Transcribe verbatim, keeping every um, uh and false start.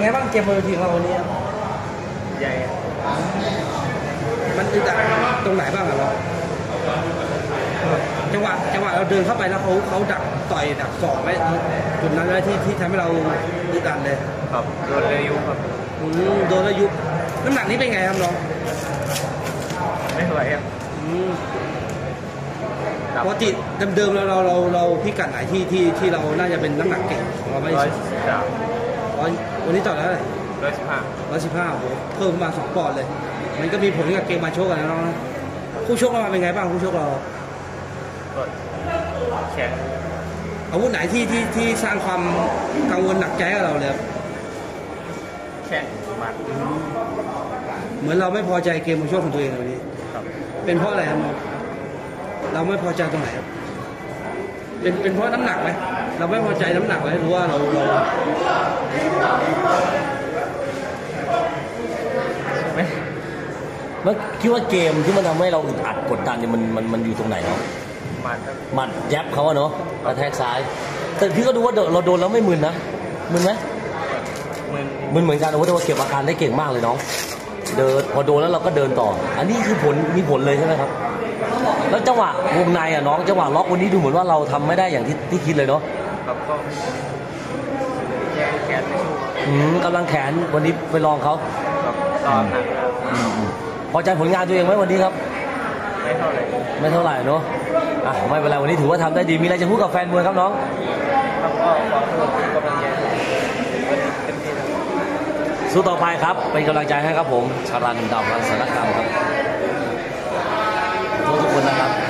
ไงบ้างเกมบนเวทีของเราวันนี้ใหญ่มันอึดอัดตรงไหนบ้างอะเราจังหวะจังหวะเราเดินเข้าไปแล้วเขาเขาดักต่อยดักศอกไว้จุดนั้นเลยที่ที่ทำให้เราอึดอัดเลยครับโดนเลยยุครับอืมโดนเลยยุน้ำหนักนี้เป็นไงครับน้องไม่ไหวครับปกติเดิมๆเราเราเราเราพิกัดไหนที่ที่ที่เราน่าจะเป็นน้ำหนักเก่งของเราไม่ใช่วันนี้ต่อแล้วเลยร้อยสิบห้าร้อยสิบห้าโหเพิ่มมาสองปอนด์เลยมันก็มีผลกับเกมมาโชกกันนะน้องนะคู่ชกเราเป็นไงบ้างคู่ชกเราแข็งอาวุธไหนที่ที่ที่สร้างความกังวลหนักใจกับเราเลยแข็งมากเหมือนเราไม่พอใจเกมมาโชกของตัวเองวันนี้เป็นเพราะอะไรครับเราไม่พอใจตรงไหนครับเป็นเป็นเพราะน้ำหนักไหมเราไม่พอใจน้ำหนักไหมหรือว่าเราเราไม่แล้วคิดว่าเกมที่มันทำให้เราอึดอัดกดดันเนี่ยมันมันมันอยู่ตรงไหนเนาะหมัดหมัดยับเขาอะเนาะกระแทกซ้ายแต่พี่ก็ดูว่าเราโดนแล้วไม่มึนนะมึนไหมมึนมึนเหมือนกันโอ้โหแต่ว่าเก็บอาการได้เก่งมากเลยน้องเดินพอโดนแล้วเราก็เดินต่ออันนี้คือผลมีผลเลยใช่ไหมครับแล้วจังหวะวงในอ่ะน้องจังหวะล็อกวันนี้ดูเหมือนว่าเราทำไม่ได้อย่างที่ที่คิดเลยเนาะครับก็แขนแขนไม่สู้อืมกำลังแขนวันนี้ไปลองเขาครับตอนหนักพอใจผลงานตัวเองไหมวันนี้ครับไม่เท่าไหร่ไม่เท่าไหร่เนาะอ่ะไม่เป็นไรวันนี้ถือว่าทำได้ดีมีอะไรจะพูดกับแฟนมวยครับน้องครับก็ขอโทษกำลังใจเต็มที่สู้ต่อไปครับเป็นกำลังใจให้ครับผมชารันดาวรังสารคามครับทุกคนนะครับ